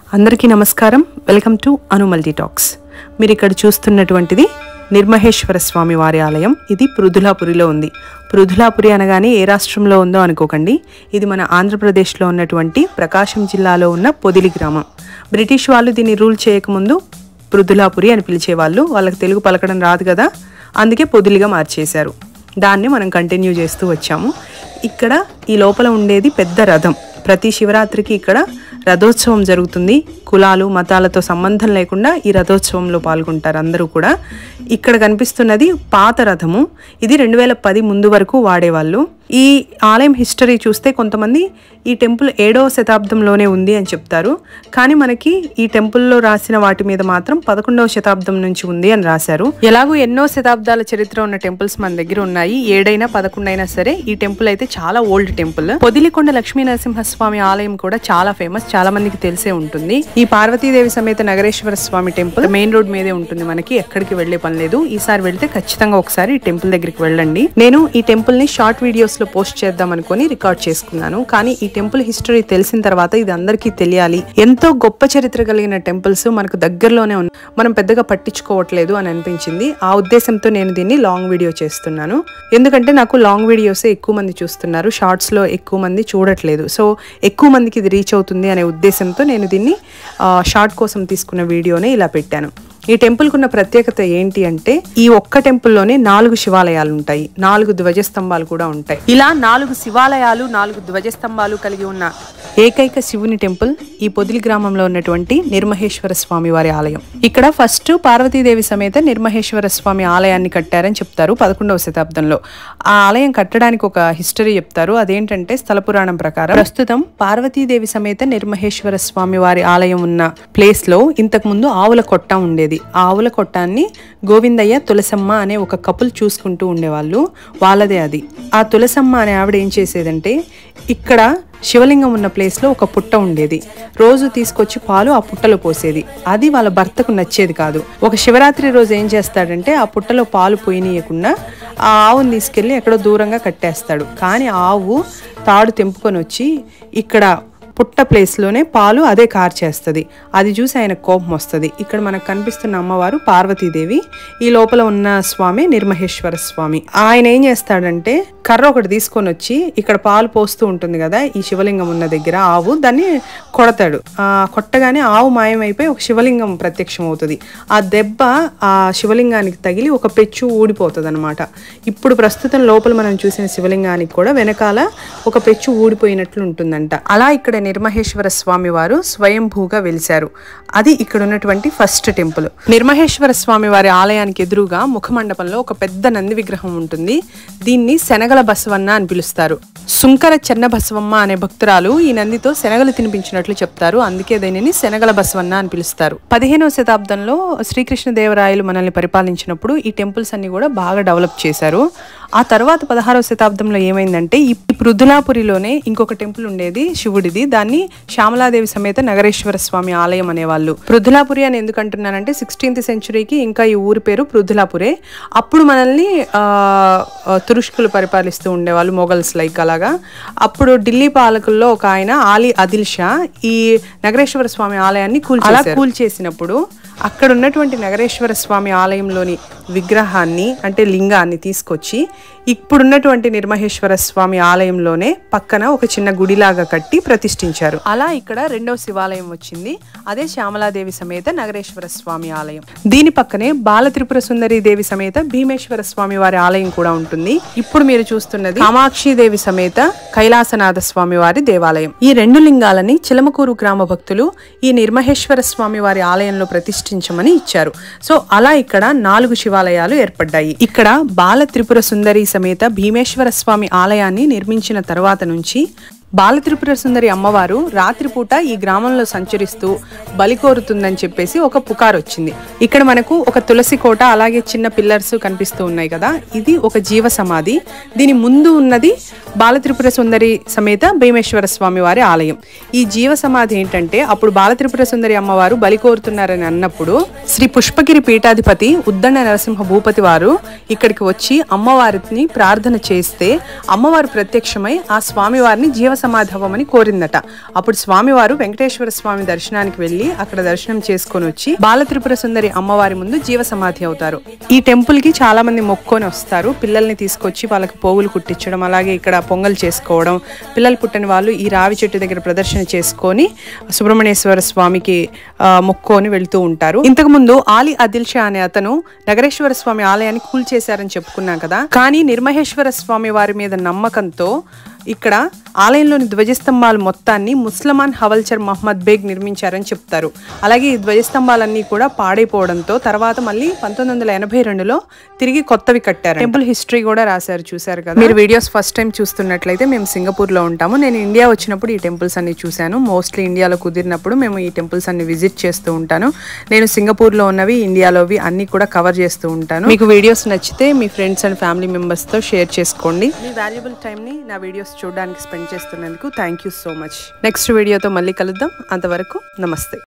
అందరికీ నమస్కారం. Welcome to Anu multi talks. మీరు ఇక్కడ చూస్తున్నటువంటిది నిర్మహేశ్వర స్వామి వారి ఆలయం. ఇది పృథులాపురిలో ఉంది. పృథులాపురి అనగానే ఏ రాష్ట్రంలో ఉందో అనుకోకండి. ఇది మన ఆంధ్రప్రదేశ్లో ఉన్నటువంటి ప్రకాశం జిల్లాలో ఉన్న పొదిలి గ్రామం. బ్రిటిష్ వాళ్ళు దీన్ని రూల్ చేయకముందు పృథులాపురి అని పిలిచేవాళ్ళు. వాళ్ళకి తెలుగు పలకడం రాదు కదా, అందుకే పొదిలిగా మార్చేశారు. దాన్ని మనం కంటిన్యూ చేస్తూ వచ్చాము. ఇక్కడ ఈ లోపల ఉండేది పెద్ద రథం. ప్రతి శివరాత్రికి ఇక్కడ రథోత్సవం జరుగుతుంది. కులాలు మతాలతో సంబంధం లేకుండా ఈ రథోత్సవంలో పాల్గొంటారు అందరూ కూడా. ఇక్కడ కనిపిస్తున్నది పాత రథము. ఇది 2010 ముందు వరకు వాడేవాళ్ళు. ఈ ఆలయం హిస్టరీ చూస్తే కొంతమంది ఈ టెంపుల్ 7వ శతాబ్దంలోనే ఉంది అని చెప్తారు. కానీ మనకి ఈ టెంపుల్లో రాసిన వాటి మీద మాత్రం 11వ శతాబ్దం నుంచి ఉంది అని రాశారు. ఎలాగో ఎన్నో శతాబ్దాల చరిత్ర ఉన్న టెంపుల్స్ మన దగ్గర ఉన్నాయి. 7 అయినా 11 అయినా సరే ఈ టెంపుల్ అయితే చాలా ఓల్డ్ టెంపుల్. పొదిలికొండ లక్ష్మీ నరసింహస్వామి ఆలయం కూడా చాలా ఫేమస్, చాలా మందికి తెలిసే ఉంటుంది. ఈ పార్వతీదేవి సమేత Nagareswara Swamy temple main road మీదే ఉంటుంది. మనకి ఎక్కడికి వెళ్లే పని లేదు. ఈసారి వెళ్తే ఖచ్చితంగా ఒకసారి ఈ టెంపుల్ దగ్గరికి వెళ్ళండి. నేను ఈ టెంపుల్ ని షార్ట్ వీడియోస్ లో పోస్ట్ చేద్దాం అనుకుని రికార్డ్ చేసుకున్నాను. కానీ ఈ టెంపుల్ హిస్టరీ తెలిసిన తర్వాత ఇది అందరికీ తెలియాలి. ఎంతో గొప్ప చరిత్ర కలిగిన టెంపుల్స్ మనకు దగ్గరలోనే ఉన్నాయి, మనం పెద్దగా పట్టించుకోవట్లేదు అని అనిపించింది. ఆ ఉద్దేశంతో నేను దీన్ని లాంగ్ వీడియో చేస్తున్నాను. ఎందుకంటే నాకు లాంగ్ వీడియోసే ఎక్కువ మంది చూస్తున్నారు, షార్ట్స్ లో ఎక్కువ మంది చూడట్లేదు. సో ఎక్కువ మందికి ఇది రీచ్ అవుతుంది అనే ఉద్దేశంతో నేను దీన్ని షార్ట్ కోసం తీసుకున్న వీడియోనే ఇలా పెట్టాను. ఈ టెంపుల్ కున్న ప్రత్యేకత ఏంటి అంటే ఈ ఒక్క టెంపుల్లోనే 4 శివాలయాలు ఉంటాయి, 4 ధ్వజస్తంభాలు కూడా ఉంటాయి. ఇలా 4 శివాలయాలు 4 ధ్వజస్తంభాలు కలిగి ఉన్న ఏకైక శివుని టెంపుల్ ఈ పొదిలి గ్రామంలో ఉన్నటువంటి నిర్మహేశ్వర స్వామి వారి ఆలయం. ఇక్కడ ఫస్ట్ పార్వతీదేవి సమేత నిర్మహేశ్వర స్వామి ఆలయాన్ని కట్టారని చెప్తారు 11వ శతాబ్దంలో. ఆ ఆలయం కట్టడానికి ఒక హిస్టరీ చెప్తారు. అదేంటంటే స్థల పురాణం ప్రకారం ప్రస్తుతం పార్వతీదేవి సమేత నిర్మహేశ్వర స్వామి వారి ఆలయం ఉన్న ప్లేస్ లో ఇంతకు ముందు ఆవుల కొట్ట ఉండేది. ఆ ఆవుల కొట్టాన్ని గోవిందయ్య తులసమ్మ అనే ఒక కపుల్ చూసుకుంటూ ఉండేవాళ్ళు. వాళ్ళదే అది. ఆ తులసమ్మ అనే ఆవిడ ఏం చేసేదంటే ఇక్కడ శివలింగం ఉన్న ప్లేస్ లో ఒక పుట్ట ఉండేది. రోజు తీసుకొచ్చి పాలు ఆ పుట్టలో పోసేది. అది వాళ్ళ భర్తకు నచ్చేది కాదు. ఒక శివరాత్రి రోజు ఏం చేస్తాడంటే ఆ పుట్టలో పాలు పోయనీయకుండా ఆ ఆవుని తీసుకెళ్లి ఎక్కడో దూరంగా కట్టేస్తాడు. కానీ ఆవు తాడు తెంపుకొని వచ్చి ఇక్కడ పుట్ట ప్లేస్లోనే పాలు అదే కార్చేస్తుంది. అది చూసి ఆయన కోపం వస్తుంది. ఇక్కడ మనకు కనిపిస్తున్న అమ్మవారు పార్వతీదేవి, ఈ లోపల ఉన్న స్వామి నిర్మహేశ్వర స్వామి. ఆయన ఏం చేస్తాడంటే కర్ర ఒకటి తీసుకొని వచ్చి ఇక్కడ పాలు పోస్తూ ఉంటుంది కదా ఈ శివలింగం ఉన్న దగ్గర ఆవు, దాన్ని కొడతాడు. కొట్టగానే ఆవు మాయమైపోయి ఒక శివలింగం ప్రత్యక్షం అవుతుంది. ఆ దెబ్బ ఆ శివలింగానికి తగిలి ఒక పెచ్చు ఊడిపోతుంది అనమాట. ఇప్పుడు ప్రస్తుతం లోపల మనం చూసిన శివలింగానికి కూడా వెనకాల ఒక పెచ్చు ఊడిపోయినట్లు ఉంటుందంట. అలా ఇక్కడ నిర్మహేశ్వర స్వామి వారు స్వయంభూగా వెలిశారు. అది ఇక్కడ ఉన్నటువంటి ఫస్ట్ టెంపుల్. నిర్మహేశ్వర స్వామి వారి ఆలయానికి ఎదురుగా ముఖమండపంలో ఒక పెద్ద నంది విగ్రహం ఉంటుంది. దీన్ని శనగల బసవన్న అని పిలుస్తారు. సుంకర చెన్న బసవమ్మ అనే భక్తురాలు ఈ నందితో శనగలు తినిపించినట్లు చెప్తారు. అందుకే దీనిని శనగల బసవన్న అని పిలుస్తారు. 15వ శతాబ్దంలో శ్రీకృష్ణదేవరాయలు మనల్ని పరిపాలించినప్పుడు ఈ టెంపుల్స్ అన్ని కూడా బాగా డెవలప్ చేశారు. ఆ తర్వాత 16వ శతాబ్దంలో ఏమైందంటే ఈ పృథులాపురిలోనే ఇంకొక టెంపుల్ ఉండేది శివుడిది. దాన్ని శ్యామలాదేవి సమేత నగరేశ్వర స్వామి ఆలయం అనేవాళ్ళు. పృథులాపురి అని ఎందుకు అంటున్నానంటే 16th సెంచురీకి ఇంకా ఈ ఊరి పేరు పృథులాపురే. అప్పుడు మనల్ని తురుష్కులు పరిపాలిస్తూ ఉండేవాళ్ళు, మొఘల్స్ లైక్ అలాగా. అప్పుడు ఢిల్లీ పాలకుల్లో ఒక ఆయన ఆలీ ఆదిల్ షా ఈ నగరేశ్వర స్వామి ఆలయాన్ని కూల్చేసినప్పుడు అక్కడ ఉన్నటువంటి నగరేశ్వర స్వామి ఆలయంలోని విగ్రహాన్ని అంటే లింగాన్ని తీసుకొచ్చి ఇప్పుడున్నటువంటి నిర్మహేశ్వర స్వామి ఆలయంలోనే పక్కన ఒక చిన్న గుడిలాగా కట్టి ప్రతిష్ఠించారు. అలా ఇక్కడ 2వ శివాలయం వచ్చింది. అదే శ్యామలాదేవి సమేత నగరేశ్వర స్వామి ఆలయం. దీని పక్కనే బాల త్రిపుర సుందరి దేవి సమేత భీమేశ్వర స్వామి వారి ఆలయం కూడా ఉంటుంది. ఇప్పుడు మీరు చూస్తున్నది కామాక్షిదేవి సమేత కైలాసనాథ స్వామి వారి దేవాలయం. ఈ 2 లింగాలని చిలమకూరు గ్రామ భక్తులు ఈ నిర్మహేశ్వర స్వామి వారి ఆలయంలో ప్రతిష్ఠించమని ఇచ్చారు. సో అలా ఇక్కడ 4 శివాలయాలు ఏర్పడ్డాయి. ఇక్కడ బాల త్రిపుర సుందరి సమేత భీమేశ్వర స్వామి ఆలయాన్ని నిర్మించిన తర్వాత నుంచి బాలత్రిపుర సుందరి అమ్మవారు రాత్రిపూట ఈ గ్రామంలో సంచరిస్తూ బలి కోరుతుందని చెప్పేసి ఒక పుకారు వచ్చింది. ఇక్కడ మనకు ఒక తులసి కోట అలాగే చిన్న పిల్లర్స్ కనిపిస్తూ ఉన్నాయి కదా, ఇది ఒక జీవ సమాధి. దీని ముందు ఉన్నది బాలత్రిపుర సుందరి సమేత భీమేశ్వర స్వామి వారి ఆలయం. ఈ జీవ సమాధి ఏంటంటే అప్పుడు బాలత్రిపుర సుందరి అమ్మవారు బలి కోరుతున్నారని అన్నప్పుడు శ్రీ పుష్పగిరి పీఠాధిపతి ఉద్దండ నరసింహ భూపతి వారు ఇక్కడికి వచ్చి అమ్మవారిని ప్రార్థన చేస్తే అమ్మవారు ప్రత్యక్షమై ఆ స్వామి వారిని జీవ సమాధి అవ్వమని కోరిందట. అప్పుడు స్వామివారు వెంకటేశ్వర స్వామి దర్శనానికి వెళ్లి అక్కడ దర్శనం చేసుకొని వచ్చి బాల త్రిపుర సుందరి అమ్మవారి ముందు జీవ సమాధి అవుతారు. ఈ టెంపుల్ కి చాలా మంది మొక్కుకొని వస్తారు. పిల్లల్ని తీసుకొచ్చి వాళ్ళకి పోగులు కుట్టించడం, అలాగే ఇక్కడ పొంగల్ చేసుకోవడం, పిల్లలు పుట్టని వాళ్ళు ఈ రావి చెట్టు దగ్గర ప్రదర్శన చేసుకొని సుబ్రహ్మణ్యేశ్వర స్వామికి మొక్కుకొని వెళ్తూ ఉంటారు. ఇంతకు ముందు ఆలి ఆదిల్ షా అనే అతను నగరేశ్వర స్వామి ఆలయాన్ని కూల్చేశారని చెప్పుకున్నాం కదా. కానీ నిర్మహేశ్వర స్వామి వారి మీద నమ్మకంతో ఇక్కడ ఆలయంలోని ధ్వజస్తంభాలు మొత్తాన్ని ముస్లమాన్ హవల్చర్ మహమ్మద్ బేగ్ నిర్మించారని చెప్తారు. అలాగే ఈ ధ్వజస్తంభాలన్నీ కూడా పాడైపోవడంతో తర్వాత మళ్ళీ 1982లో తిరిగి కొత్తవి కట్టారు. టెంపుల్ హిస్టరీ కూడా రాశారు, చూశారు కదా. మీరు వీడియోస్ ఫస్ట్ టైం చూస్తున్నట్లయితే మేము సింగపూర్లో ఉంటాము. నేను ఇండియా వచ్చినప్పుడు ఈ టెంపుల్స్ అన్ని చూశాను. మోస్ట్లీ ఇండియాలో కుదిరినప్పుడు మేము ఈ టెంపుల్స్ అన్ని విజిట్ చేస్తూ ఉంటాను. నేను సింగపూర్లో ఉన్నవి, ఇండియాలోవి అన్ని కూడా కవర్ చేస్తూ ఉంటాను. మీకు వీడియోస్ నచ్చితే మీ ఫ్రెండ్స్ అండ్ ఫ్యామిలీ మెంబర్స్తో షేర్ చేసుకోండి. మీ వాల్యుబుల్ టైంని నా వీడియోస్ చూడడానికి స్పెండ్ చేస్తున్నందుకు thank you so much. Next వీడియోతో మళ్ళీ కలుద్దాం. అంతవరకు నమస్తే.